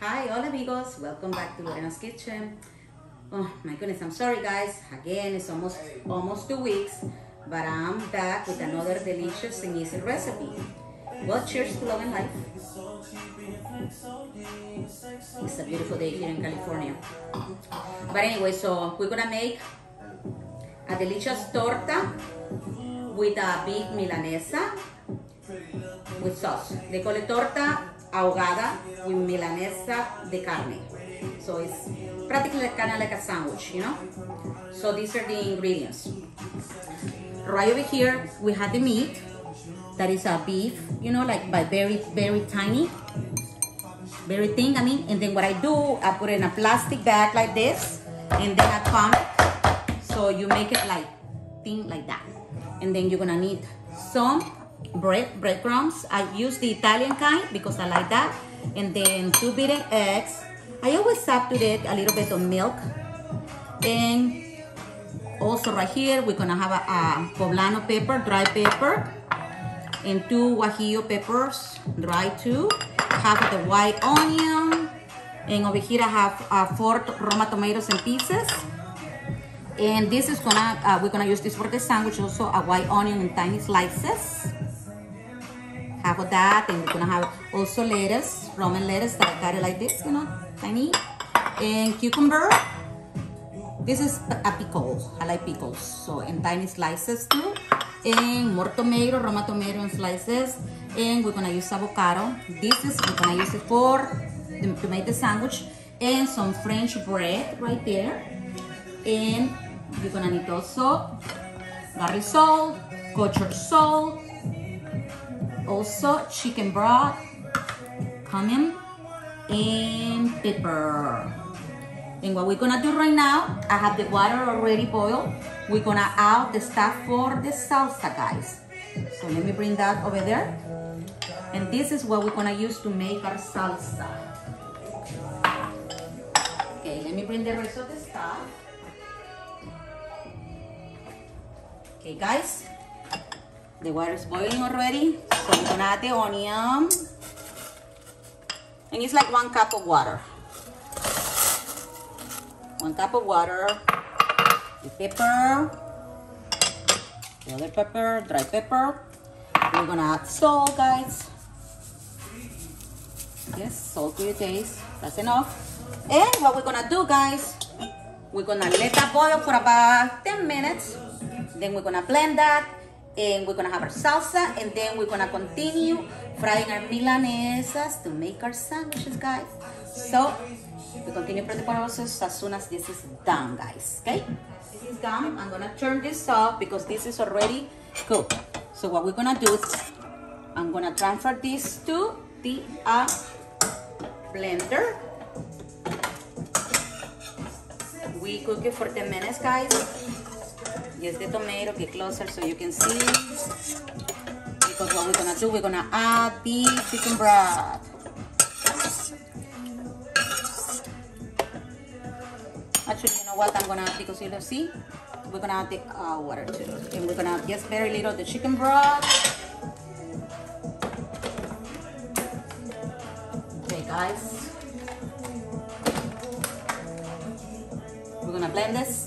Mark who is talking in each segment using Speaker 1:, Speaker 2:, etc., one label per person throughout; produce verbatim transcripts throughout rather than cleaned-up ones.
Speaker 1: Hi, hola amigos, welcome back to Lorena's Kitchen. Oh my goodness, I'm sorry guys, again it's almost almost two weeks, but I'm back with another delicious and easy recipe. Well, cheers to love and life. It's a beautiful day here in California. But anyway, so we're gonna make a delicious torta with a beef milanesa with sauce. They call it torta ahogada with milanesa de carne. So it's practically kind of like a sandwich, you know? So these are the ingredients. Right over here, we have the meat. That is a beef, you know, like by very, very tiny, very thin, I mean. And then what I do, I put it in a plastic bag like this, and then I pump it. So you make it like thin like that. And then you're gonna need some bread, breadcrumbs. I use the Italian kind because I like that. And then two beaten eggs. I always substitute a little bit of milk. And also right here, we're gonna have a, a poblano pepper, dry pepper, and two guajillo peppers, dry too. Half of the white onion. And over here I have uh, four Roma tomatoes in pieces. And this is gonna, uh, we're gonna use this for the sandwich, also a white onion in tiny slices. Half of that, and we're gonna have also lettuce, Roman lettuce that I cut it like this, you know, tiny. And cucumber. This is a pickle, I like pickles, so in tiny slices too. And more tomato, Roma tomato in slices. And we're gonna use avocado. This is, we're gonna use it for the, to make the sandwich. And some French bread right there. And you're gonna need also garlic salt, kosher salt, also chicken broth, cumin, and pepper. And what we're gonna do right now, I have the water already boiled. We're gonna add the stuff for the salsa, guys. So let me bring that over there. And this is what we're gonna use to make our salsa. Okay, let me bring the rest of the stuff. Okay, guys, the water is boiling already. So we're gonna add the onion. And it's like one cup of water. One cup of water. The pepper. The other pepper, dry pepper. We're gonna add salt, guys. Yes, salt to your taste. That's enough. And what we're gonna do, guys, we're gonna let that boil for about ten minutes. Then we're gonna blend that, and we're gonna have our salsa, and then we're gonna continue frying our milanesas to make our sandwiches, guys. So we continue for the process as soon as this is done, guys. Okay, this is done. I'm gonna turn this off because this is already cooked. So what we're gonna do is I'm gonna transfer this to the uh, blender. We cook it for ten minutes, guys. Yes, the tomato, get closer so you can see. Because what we're gonna do, we're gonna add the chicken broth. Actually, you know what? I'm gonna, because you'll see, we're gonna add the uh, water too. And we're gonna just very little the chicken broth. Okay, guys. We're gonna blend this.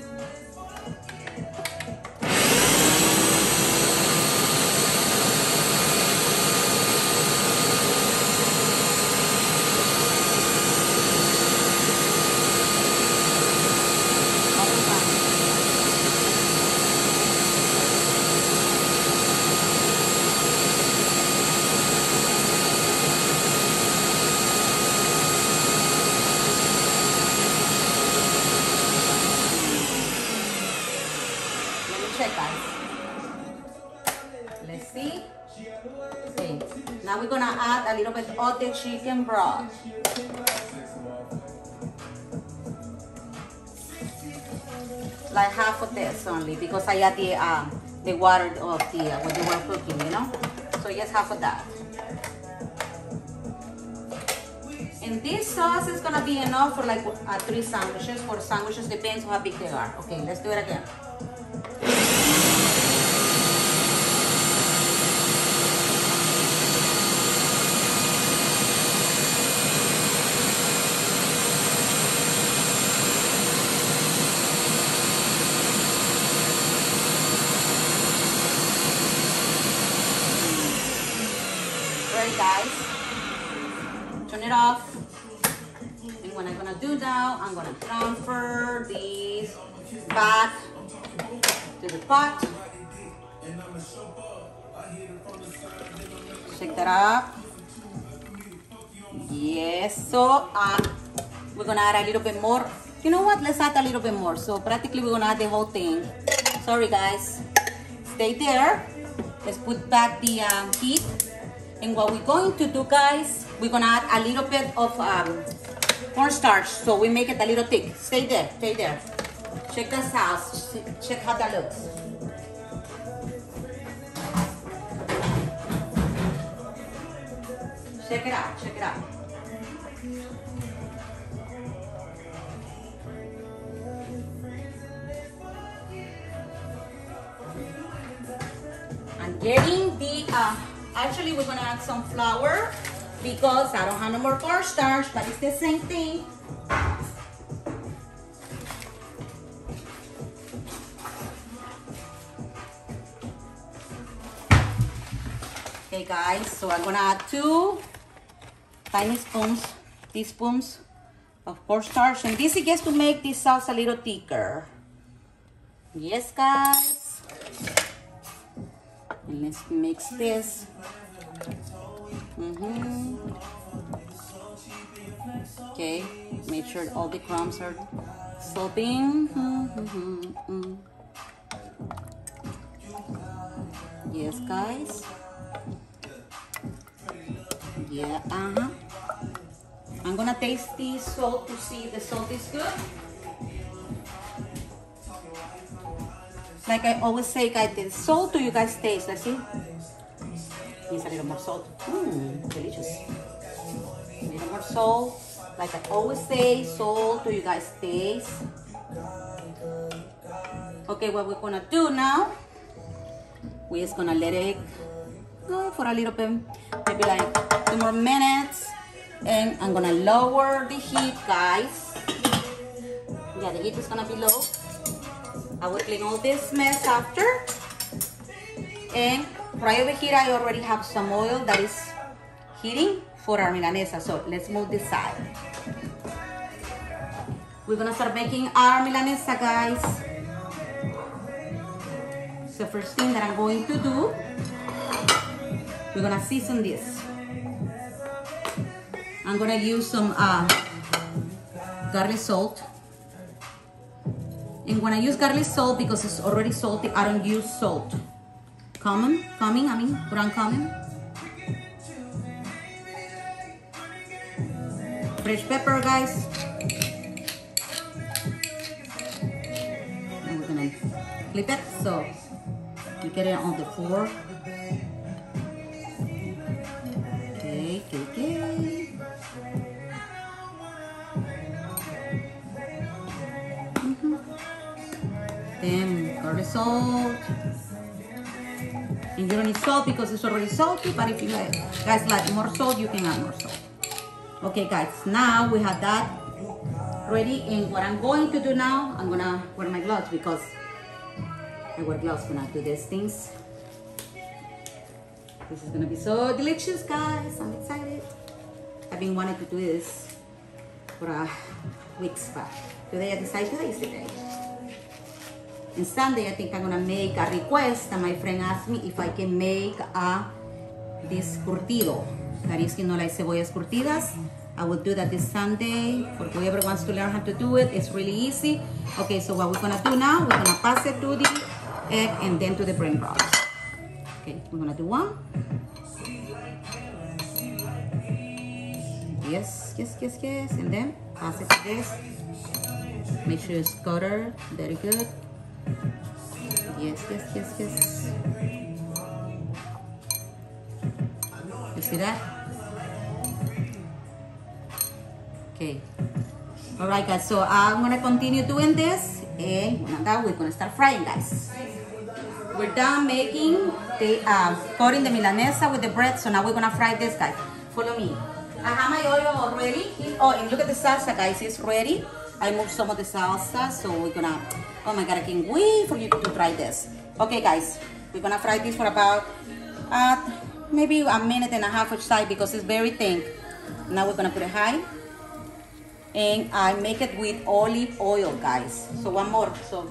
Speaker 1: Check, guys. Let's see. Okay. Now we're gonna add a little bit of the chicken broth. Like half of this only, because I add the um, the water of the uh, when you were cooking, you know. So just half of that. And this sauce is gonna be enough for like uh, three sandwiches. For sandwiches, depends how big they are. Okay, let's do it again. guys. Turn it off. And what I'm gonna do now, I'm gonna transfer this back to the pot. Shake that up. Yes, so uh, we're gonna add a little bit more. You know what? Let's add a little bit more. So practically we're gonna add the whole thing. Sorry guys. Stay there. Let's put back the um, heat. And what we're going to do, guys, we're gonna add a little bit of um, cornstarch, so we make it a little thick. Stay there, stay there. Check this out. Check how that looks. Check it out. Check it out. I'm getting the. Uh, actually, we're gonna add some flour because I don't have no more cornstarch, but it's the same thing. Okay, guys. So I'm gonna add two tiny spoons, teaspoons of cornstarch, and this is just to make this sauce a little thicker. Yes, guys. And let's mix this. Mm-hmm. Okay, make sure all the crumbs are soaking. Mm-hmm. Mm-hmm. Yes, guys. Yeah, uh-huh. I'm gonna taste the salt to see if the salt is good. Like I always say, guys, the salt do you guys taste? Let's see. Needs a little more salt. Mmm, delicious. A little more salt. Like I always say, salt do you guys taste? Okay, what we're gonna do now, we're just gonna let it go for a little bit, maybe like two more minutes. And I'm gonna lower the heat, guys. Yeah, the heat is gonna be low. I will clean all this mess after. And right over here, I already have some oil that is heating for our milanesa. So let's move this side. We're gonna start making our milanesa, guys. So first thing that I'm going to do, we're gonna season this. I'm gonna use some uh, garlic salt. And when I use garlic salt, because it's already salty, I don't use salt. Common, common, I mean, ground common. Fresh pepper, guys. And we're gonna flip it so you get it on the floor. Okay, okay, okay. Then garlic salt. And you don't need salt because it's already salty, but if you like, guys like more salt, you can add more salt. Okay, guys, now we have that ready. And what I'm going to do now, I'm gonna wear my gloves because I wear gloves when I do these things. This is gonna be so delicious, guys. I'm excited. I've been wanting to do this for a weeks, but today I decided today is the day. And Sunday, I think I'm gonna make a request, and my friend asked me if I can make a this curtido. That is, you know, like cebollas curtidas. I will do that this Sunday for whoever wants to learn how to do it. It's really easy. Okay, so what we're gonna do now, we're gonna pass it to the egg and then to the brain broth. Okay, we're gonna do one. Yes, yes, yes, yes, and then pass it to this. Make sure it's covered, very good. Yes, yes, yes, yes. You see that? Okay. All right, guys. So I'm gonna continue doing this, and when I'm done, we're gonna start frying, guys. We're done making the um, coating the milanesa with the bread. So now we're gonna fry this, guys. Follow me. I have my oil already. Oh, and look at the salsa, guys. It's ready. I moved some of the salsa, so we're gonna, oh my God, I can't wait for you to try this. Okay, guys, we're gonna fry this for about uh, maybe a minute and a half each side because it's very thin. Now we're gonna put it high. And I make it with olive oil, guys. So one more. So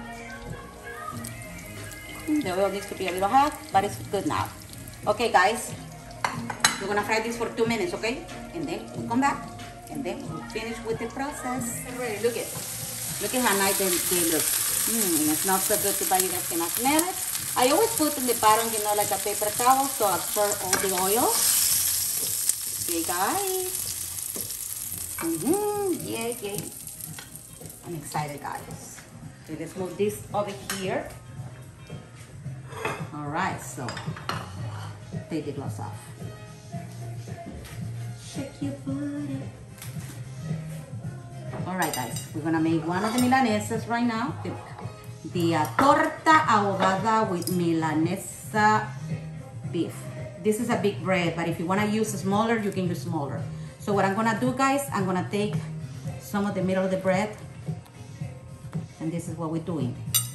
Speaker 1: the oil needs to be a little hot, but it's good now. Okay, guys. We're gonna fry this for two minutes, okay? And then we'll come back. And then we'll finish with the process. Ready, look it. Look at how nice they, they look. Mm, and it smells so good too, but you guys cannot smell it. I always put in the bottom, you know, like a paper towel, so I absorb all the oil. Okay, guys. Mm-hmm. Yeah, yeah. I'm excited, guys. Okay, let's move this over here. All right, so take the gloves off. Shake your booty. All right, guys, we're gonna make one of the milanesas right now. The, the uh, torta ahogada with milanesa beef. This is a big bread, but if you wanna use smaller, you can use smaller. So what I'm gonna do, guys, I'm gonna take some of the middle of the bread, and this is what we're doing.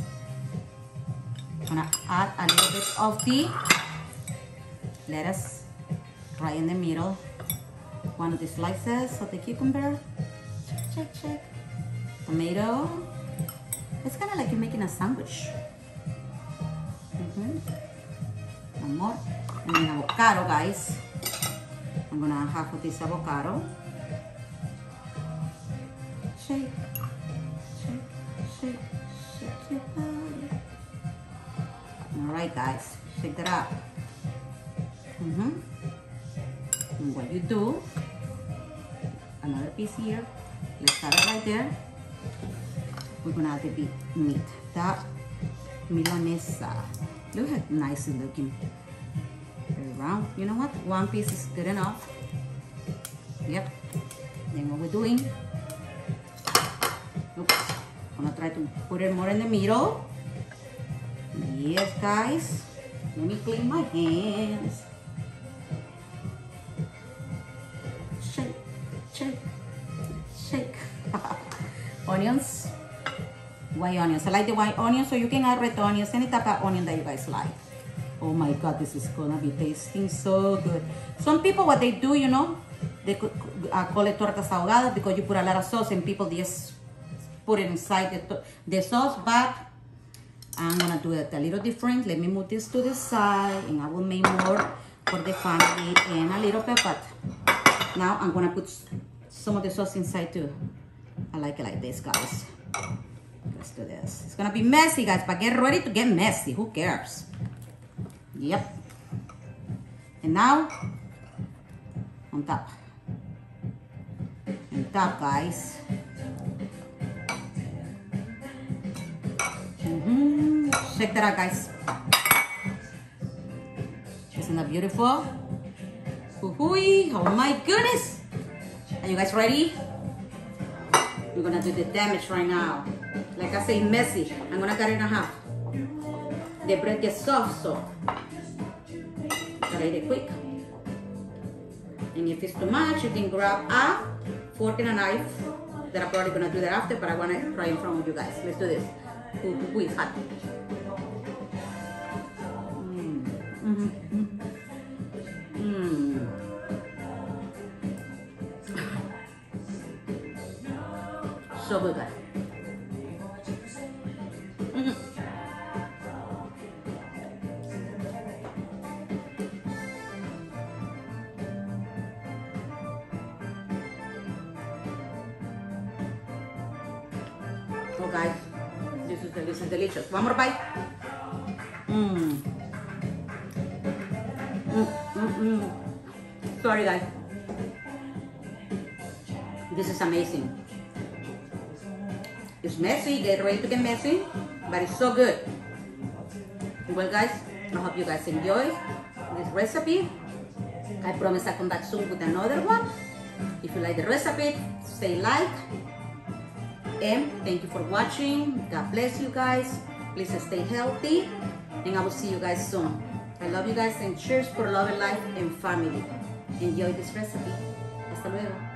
Speaker 1: I'm gonna add a little bit of the lettuce right in the middle. One of the slices of the cucumber. Check, check. Tomato. It's kind of like you're making a sandwich. Mm-hmm. One more. And then avocado, guys. I'm gonna have half of this avocado. Shake, shake, shake, shake your body. All right, guys, shake that up. Mm-hmm. And what you do, another piece here. Let's start it right there. We're gonna add the beef meat. That milanesa. Look how nice it's looking. Very round. You know what? One piece is good enough. Yep. Then what we're doing. Oops. I'm gonna try to put it more in the middle. Yes, guys. Let me clean my hands. Shake, shake, shake. Onions. White onions. I like the white onions, so you can add red onions, any type of onion that you guys like. Oh my God, this is gonna be tasting so good. Some people, what they do, you know, they could uh, call it tortas ahogadas because you put a lot of sauce and people just put it inside the, the sauce, but I'm gonna do it a little different. Let me move this to the side and I will make more for the family and a little bit, but now I'm gonna put some of the sauce inside too. I like it like this, guys. Let's do this. It's gonna be messy, guys, but get ready to get messy. Who cares? Yep. And now, on top. On top, guys. Mm-hmm. Check that out, guys. Isn't that beautiful? Hoo-hoo-y. Oh my goodness. Are you guys ready? We're gonna do the damage right now. Like I say, messy. I'm gonna cut it in half. The bread gets soft, so gotta eat it quick. And if it's too much, you can grab a fork and a knife. That I'm probably gonna do that after, but I wanna try in front of you guys. Let's do this. Ooh, ooh, ooh, it's hot. Mm. Mm-hmm. Mm. So good, guys. Mm-hmm. Oh, guys, this is this is delicious. One more bite. Mmm. Mm, mm, mm. Sorry, guys. This is amazing. It's messy. Get ready to get messy, but it's so good. Well, guys, I hope you guys enjoy this recipe. I promise I'll come back soon with another one. If you like the recipe, say like. And thank you for watching. God bless you guys. Please stay healthy. And I will see you guys soon. I love you guys and cheers for love and life and family. Enjoy this recipe. Hasta luego.